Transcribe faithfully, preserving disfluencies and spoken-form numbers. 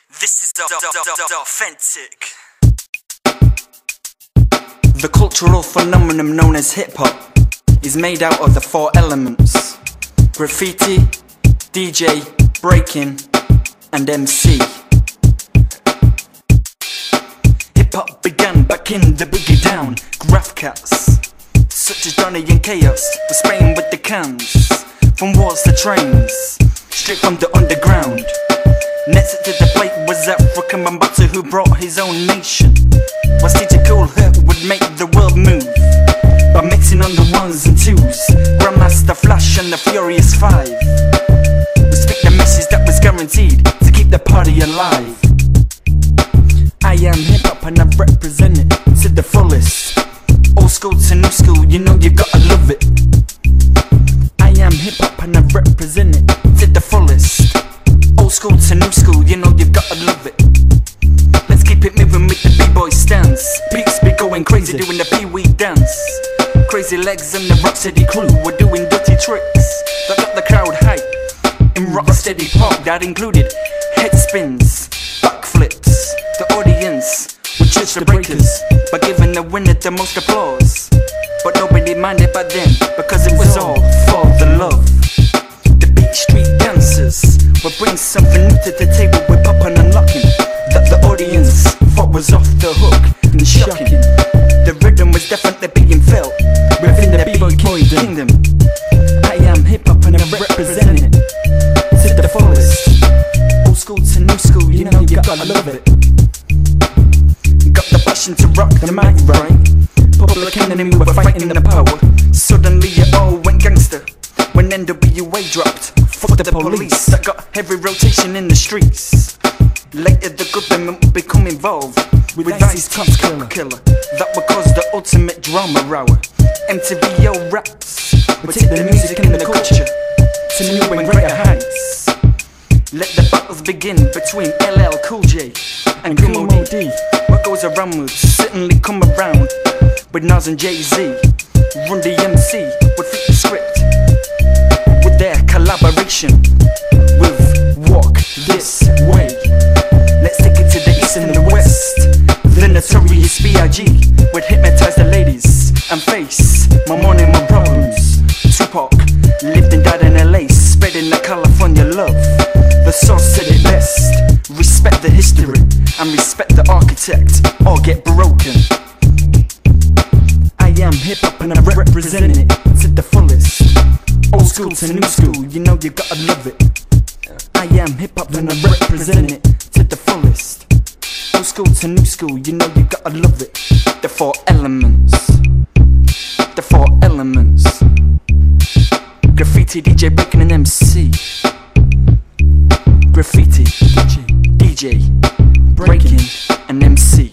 This is authentic. The cultural phenomenon known as hip-hop is made out of the four elements: graffiti, D J, breaking, and M C. Hip-hop began back in the boogie down. Graph cats such as Johnny and Chaos were spraying with the cans from walls to trains, straight from the underground. Next to the plate was African Bambaataa, who brought his own nation, whilst D J Kool Herc would make the world move by mixing on the ones and twos. Grandmaster Flash and the Furious Five would speak the message that was guaranteed to keep the party alive. I am hip-hop and I represent it to the fullest. Old school to new school, you know you gotta love it. I am hip-hop and I represent it to the fullest. Old school to new school, you know you've gotta love it. Let's keep it moving with the b-boy stance. Peaks be going crazy doing the pee-wee dance. Crazy Legs and the Rocksteady crew were doing dirty tricks that got the crowd hype. In Rocksteady Park that included head spins, backflips. The audience would cheer the breakers by giving the winner the most applause. But nobody minded back then, because it was all for the love. The Beat Street dancers would bring something new to the table with popping and locking that the audience thought was off the hook and shocking. The rhythm was definitely being felt within the b-boy kingdom. I am hip-hop and I represent it to the fullest. Old school to new school, you know you gotta love it. Got the passion to rock the mic right. Public enemy were fighting the power. Suddenly it all went gangster when N W A dropped. Fuck the police, that got heavy rotation in the streets. Later the government would become involved with Ice's Top Killer. That would cause the ultimate drama row. M T V O raps would take the music and the culture to new and greater heights. Let the battles begin between L L Cool J and Kool Moe Dee. What goes around would certainly come around with Nas and Jay-Z. Run D M C would flip the script with their collaboration with Walk This Way. Let's take it to the east and the west. The notorious B I G would hypnotize the ladies and face my money, my problems. Tupac lived and died in L A, spreading the California love. The source said it best: respect the history and respect the architect, or get broken. I am hip-hop and I represent it to the fullest. Old school to new school, you know you gotta love it. I am hip-hop and I represent it to the fullest. Old school to new school, you know you gotta love it. The four elements. The four elements. Graffiti, D J, breaking, and M C. Graffiti, D J, breaking, and M C.